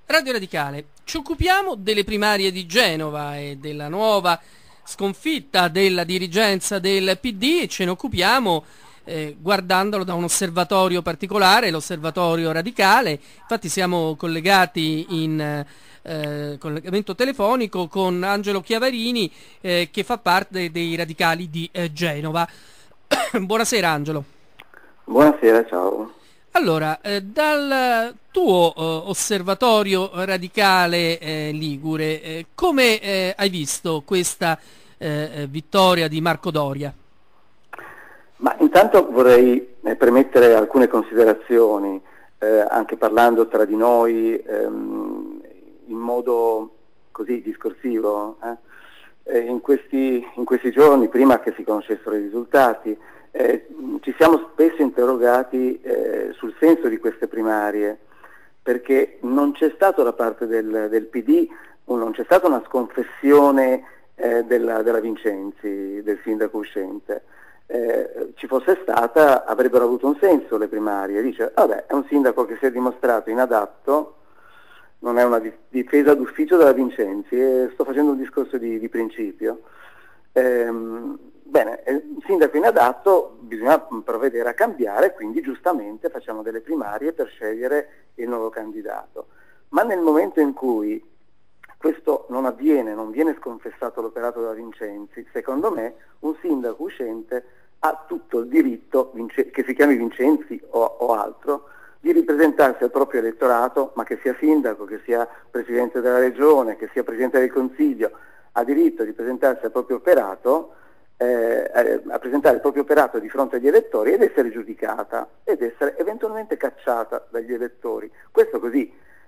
Radio Radicale. Ci occupiamo delle primarie di Genova e della nuova sconfitta della dirigenza del PD e ce ne occupiamo guardandolo da un osservatorio particolare, l'osservatorio radicale. Infatti siamo collegati in collegamento telefonico con Angelo Chiavarini che fa parte dei radicali di Genova. Buonasera Angelo. Buonasera, ciao. Allora, dal tuo osservatorio radicale ligure, come hai visto questa vittoria di Marco Doria? Ma intanto vorrei premettere alcune considerazioni, anche parlando tra di noi in modo così discorsivo. In questi giorni, prima che si conoscessero i risultati, ci siamo spesso interrogati sul senso di queste primarie, perché non c'è stato da parte del PD, non c'è stata una sconfessione della Vincenzi, del sindaco uscente. Ci fosse stata, avrebbero avuto un senso le primarie. Dice, vabbè, è un sindaco che si è dimostrato inadatto, non è una difesa d'ufficio della Vincenzi, sto facendo un discorso di principio. Bene, il sindaco inadatto bisogna provvedere a cambiare, quindi giustamente facciamo delle primarie per scegliere il nuovo candidato. Ma nel momento in cui questo non avviene, non viene sconfessato l'operato della Vincenzi, secondo me un sindaco uscente ha tutto il diritto, che si chiami Vincenzi o altro, di ripresentarsi al proprio elettorato, ma che sia sindaco, che sia presidente della regione, che sia presidente del consiglio, ha diritto di presentarsi al proprio operato, a presentare il proprio operato di fronte agli elettori ed essere giudicata ed essere eventualmente cacciata dagli elettori. Questo così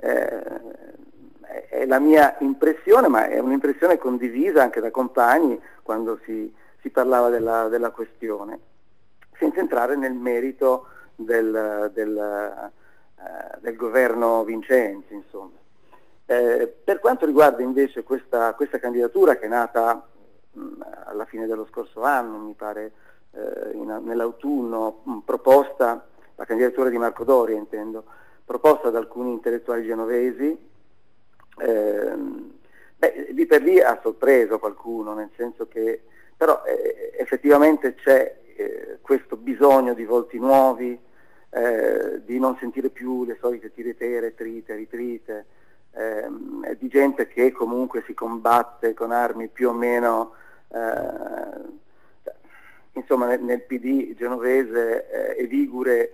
è la mia impressione, ma è un'impressione condivisa anche da compagni quando si parlava della questione, senza entrare nel merito del governo Vincenzi, insomma. Per quanto riguarda invece questa candidatura che è nata alla fine dello scorso anno, mi pare nell'autunno, proposta, la candidatura di Marco Doria intendo, proposta da alcuni intellettuali genovesi, lì per lì ha sorpreso qualcuno, nel senso che però effettivamente c'è questo bisogno di volti nuovi, di non sentire più le solite tiretere, trite, ritrite, di gente che comunque si combatte con armi più o meno, insomma nel PD genovese e ligure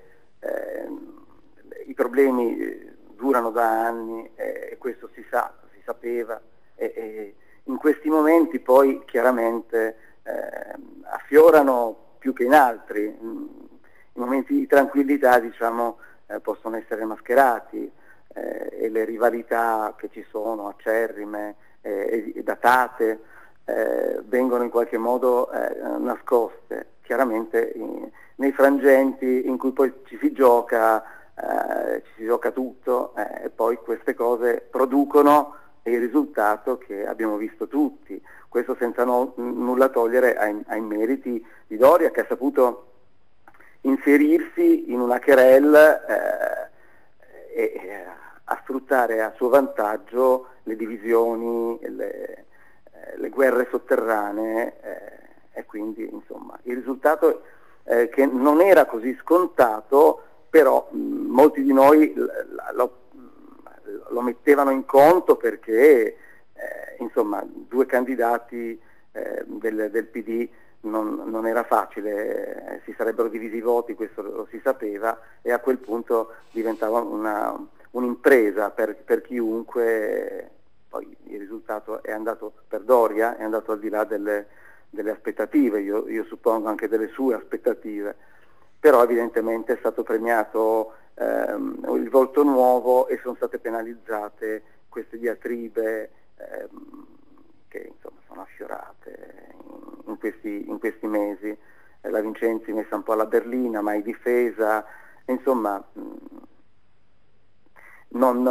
i problemi durano da anni e questo si sapeva e in questi momenti poi chiaramente affiorano più che in altri. I momenti di tranquillità, diciamo, possono essere mascherati e le rivalità che ci sono, acerrime e datate, vengono in qualche modo nascoste. Chiaramente nei frangenti in cui poi ci si gioca tutto e poi queste cose producono il risultato che abbiamo visto tutti. Questo senza nulla togliere ai meriti di Doria, che ha saputo inserirsi in una querelle e a sfruttare a suo vantaggio le divisioni, le guerre sotterranee e quindi insomma il risultato che non era così scontato, però molti di noi lo mettevano in conto perché insomma due candidati del PD non era facile, si sarebbero divisi i voti, questo lo si sapeva, e a quel punto diventava un'impresa per chiunque. Poi il risultato è andato per Doria, è andato al di là delle aspettative, io suppongo anche delle sue aspettative, però evidentemente è stato premiato il volto nuovo e sono state penalizzate queste diatribe che insomma sono affiorate in questi mesi. La Vincenzi messa un po' alla berlina, mai difesa, insomma non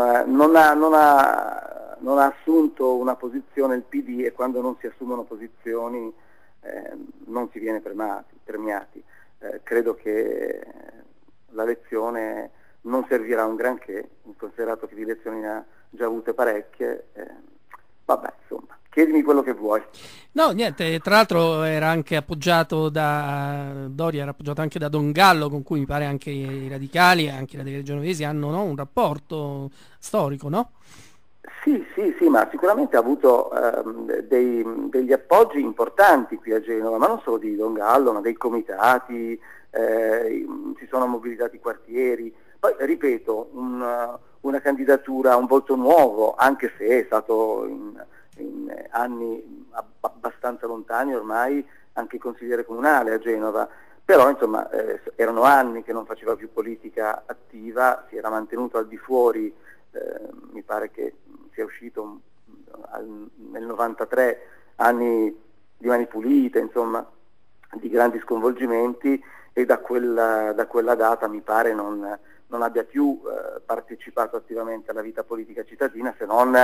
ha assunto una posizione il PD, e quando non si assumono posizioni non si viene premiati. Credo che la lezione non servirà un granché, considerato che di elezioni ne ha già avute parecchie. Vabbè, insomma, chiedimi quello che vuoi. No, niente, tra l'altro era anche appoggiato Doria era appoggiato anche da Don Gallo, con cui mi pare anche i radicali e anche i radicali genovesi hanno, no, un rapporto storico, no? Sì, sì, sì, ma sicuramente ha avuto degli appoggi importanti qui a Genova, ma non solo di Don Gallo, ma dei comitati, si sono mobilitati quartieri. Poi, ripeto, una candidatura, un volto nuovo, anche se è stato in anni abbastanza lontani ormai anche consigliere comunale a Genova, però insomma erano anni che non faceva più politica attiva, si era mantenuto al di fuori, mi pare che sia uscito nel 93, anni di Mani Pulite, insomma, di grandi sconvolgimenti, e da quella data mi pare non abbia più partecipato attivamente alla vita politica cittadina, se non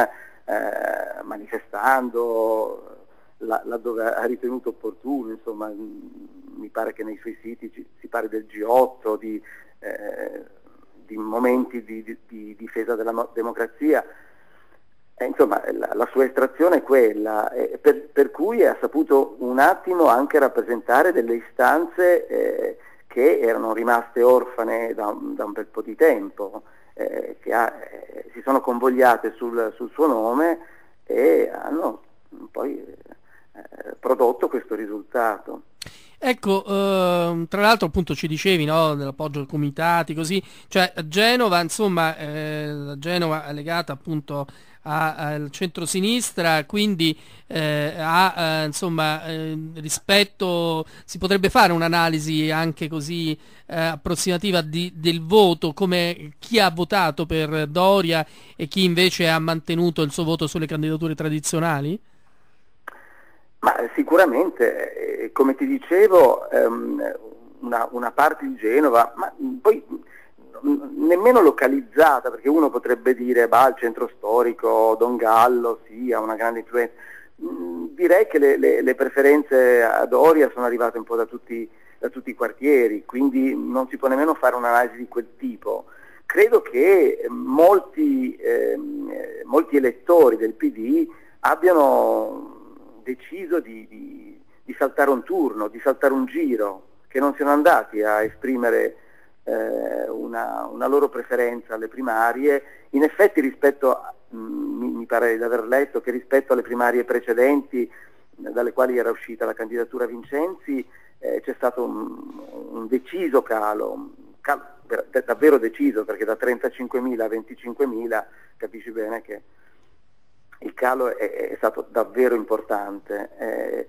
manifestando laddove ha ritenuto opportuno, insomma, mi pare che nei suoi siti si parli del G8, di momenti di difesa della democrazia. Insomma, la sua estrazione è quella, per cui ha saputo un attimo anche rappresentare delle istanze che erano rimaste orfane da un bel po' di tempo, si sono convogliate sul suo nome e hanno poi prodotto questo risultato. Ecco, tra l'altro appunto ci dicevi, no, dell'appoggio ai comitati, così, cioè Genova, insomma, Genova è legata appunto al centro-sinistra, quindi insomma, rispetto, si potrebbe fare un'analisi anche così approssimativa del voto, come chi ha votato per Doria e chi invece ha mantenuto il suo voto sulle candidature tradizionali? Ma sicuramente, come ti dicevo, una parte di Genova, ma poi nemmeno localizzata, perché uno potrebbe dire, il centro storico, Don Gallo, sì, ha una grande influenza. Direi che le preferenze a Doria sono arrivate un po' da tutti i quartieri, quindi non si può nemmeno fare un'analisi di quel tipo. Credo che molti elettori del PD abbiano deciso di saltare un turno, di saltare un giro, che non siano andati a esprimere una loro preferenza alle primarie. In effetti mi pare di aver letto che rispetto alle primarie precedenti, dalle quali era uscita la candidatura Vincenzi, c'è stato un deciso calo, davvero deciso, perché da 35.000 a 25.000 capisci bene che il calo è stato davvero importante.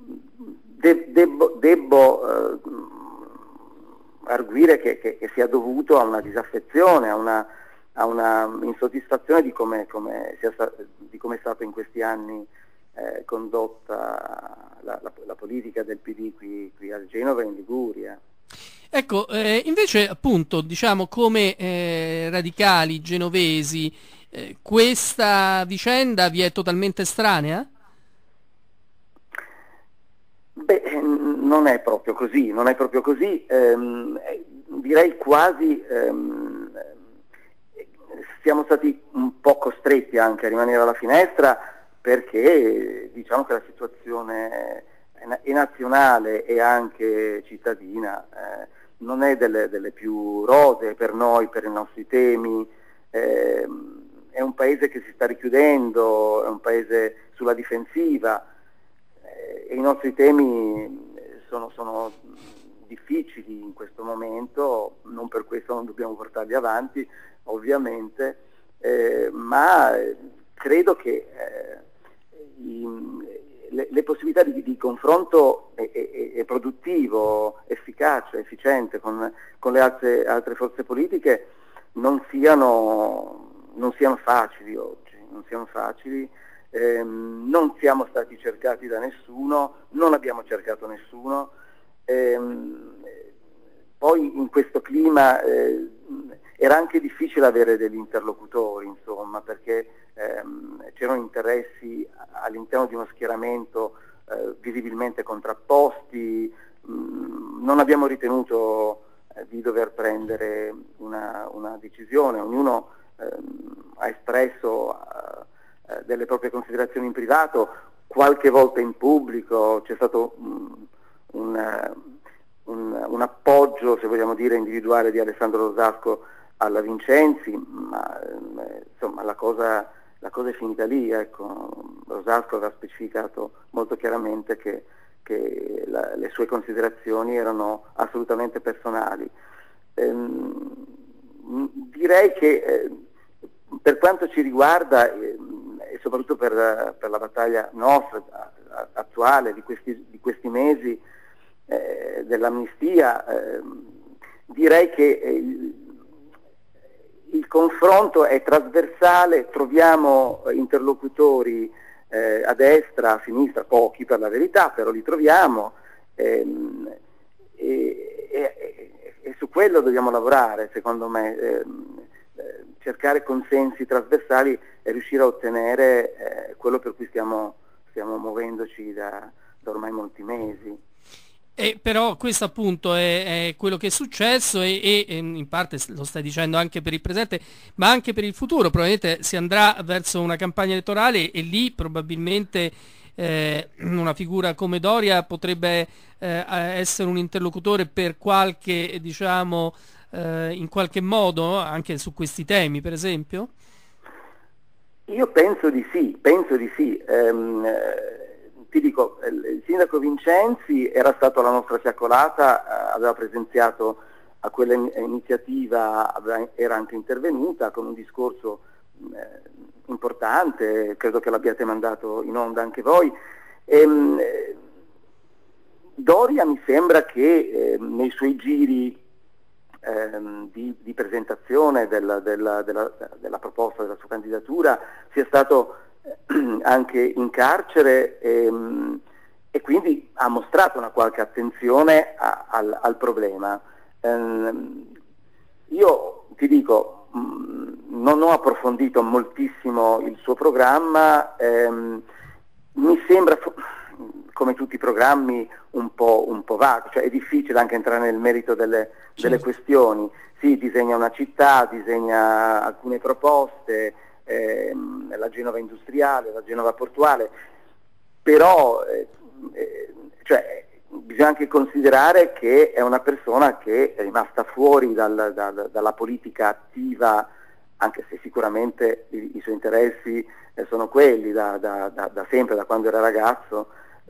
Debbo arguire che sia dovuto a una disaffezione, a una insoddisfazione di come è stato in questi anni condotta la politica del PD qui a Genova e in Liguria. Ecco, invece appunto, diciamo, come radicali genovesi, questa vicenda vi è totalmente estranea? Beh, non è proprio così, direi quasi siamo stati un po' costretti anche a rimanere alla finestra, perché diciamo che la situazione è nazionale e anche cittadina non è delle più rosee per noi, per i nostri temi. È un paese che si sta richiudendo, è un paese sulla difensiva, e i nostri temi sono difficili in questo momento, non per questo non dobbiamo portarli avanti, ovviamente, ma credo che le possibilità di confronto e produttivo, efficace, efficiente con le altre forze politiche non siano facili oggi, non siano facili. Non siamo stati cercati da nessuno, non abbiamo cercato nessuno. Poi in questo clima era anche difficile avere degli interlocutori, insomma, perché c'erano interessi all'interno di uno schieramento visibilmente contrapposti. Non abbiamo ritenuto di dover prendere una decisione. Ognuno ha espresso delle proprie considerazioni in privato, qualche volta in pubblico. C'è stato un appoggio, se vogliamo dire, individuale di Alessandro Rosasco alla Vincenzi, ma insomma la cosa è finita lì, ecco. Rosasco aveva specificato molto chiaramente che le sue considerazioni erano assolutamente personali. Direi che per quanto ci riguarda, e soprattutto per la battaglia nostra attuale di questi mesi dell'amnistia, direi che il confronto è trasversale, troviamo interlocutori a destra, a sinistra, pochi per la verità, però li troviamo, e su quello dobbiamo lavorare, secondo me, cercare consensi trasversali e riuscire a ottenere quello per cui stiamo muovendoci da ormai molti mesi. Però questo appunto è quello che è successo e in parte lo stai dicendo anche per il presente, ma anche per il futuro. Probabilmente si andrà verso una campagna elettorale e lì probabilmente una figura come Doria potrebbe essere un interlocutore per qualche, diciamo, in qualche modo anche su questi temi, per esempio? Io penso di sì. Ti dico, il sindaco Vincenzi era stato alla nostra fiaccolata, aveva presenziato a quella iniziativa, era anche intervenuta con un discorso importante, credo che l'abbiate mandato in onda anche voi. Doria mi sembra che nei suoi giri di presentazione della proposta della sua candidatura sia stato anche in carcere e quindi ha mostrato una qualche attenzione al problema. Io ti dico, non ho approfondito moltissimo il suo programma, mi sembra, come tutti i programmi, un po' vago, cioè è difficile anche entrare nel merito delle questioni. Sì, disegna una città, disegna alcune proposte, la Genova industriale, la Genova portuale, però cioè, bisogna anche considerare che è una persona che è rimasta fuori dalla politica attiva, anche se sicuramente i suoi interessi sono quelli da sempre, da quando era ragazzo,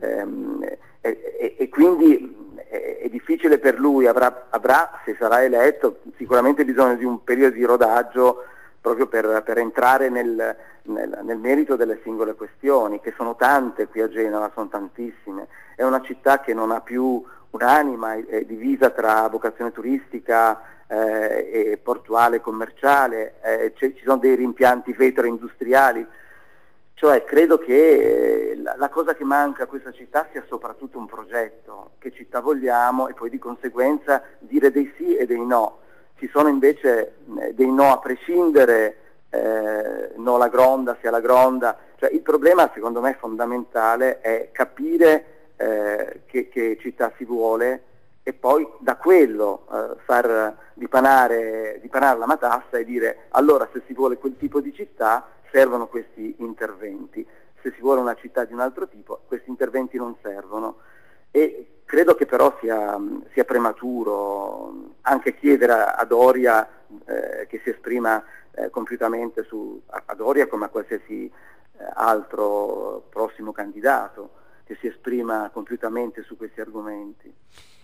e quindi è difficile per lui, avrà, se sarà eletto, sicuramente bisogno di un periodo di rodaggio proprio per entrare nel merito delle singole questioni, che sono tante qui a Genova, sono tantissime. È una città che non ha più un'anima, è divisa tra vocazione turistica e portuale e commerciale, ci sono dei rimpianti vetro-industriali. Cioè credo che la cosa che manca a questa città sia soprattutto un progetto, che città vogliamo, e poi di conseguenza dire dei sì e dei no. Ci sono invece dei no a prescindere, no alla Gronda, sì alla Gronda. Cioè, il problema secondo me fondamentale è capire che città si vuole e poi da quello far dipanare la matassa e dire allora se si vuole quel tipo di città servono questi interventi, se si vuole una città di un altro tipo questi interventi non servono. E credo che però sia prematuro anche chiedere a Doria che si esprima compiutamente a Doria come a qualsiasi altro prossimo candidato, che si esprima compiutamente su questi argomenti.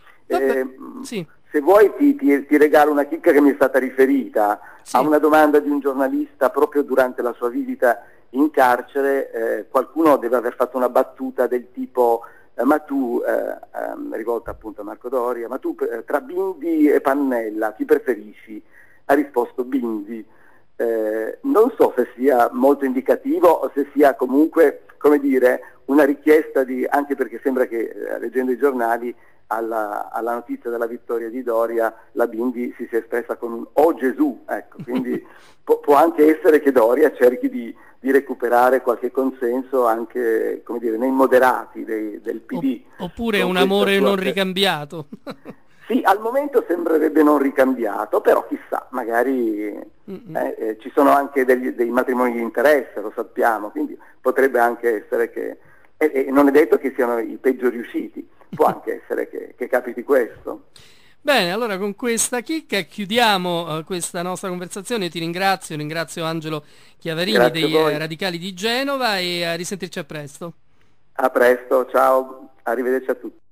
Sì. Se vuoi ti regalo una chicca che mi è stata riferita, sì. A una domanda di un giornalista proprio durante la sua visita in carcere, qualcuno deve aver fatto una battuta del tipo ma tu, rivolta appunto a Marco Doria, ma tu tra Bindi e Pannella chi preferisci? Ha risposto Bindi. Non so se sia molto indicativo o se sia comunque, come dire, una richiesta anche perché sembra che leggendo i giornali alla notizia della vittoria di Doria la Bindi si sia espressa con un "Oh Gesù", ecco, quindi può anche essere che Doria cerchi di recuperare qualche consenso anche, come dire, nei moderati del PD. Oppure un amore non ricambiato. Sì, al momento sembrerebbe non ricambiato, però chissà, magari ci sono anche dei matrimoni di interesse, lo sappiamo, quindi potrebbe anche essere che, e non è detto che siano i peggio riusciti, può anche essere che capiti questo. Bene, allora con questa chicca chiudiamo questa nostra conversazione. Ti ringrazio Angelo Chiavarini Grazie a dei voi, Radicali di Genova, e a risentirci a presto. a presto, ciao, arrivederci a tutti.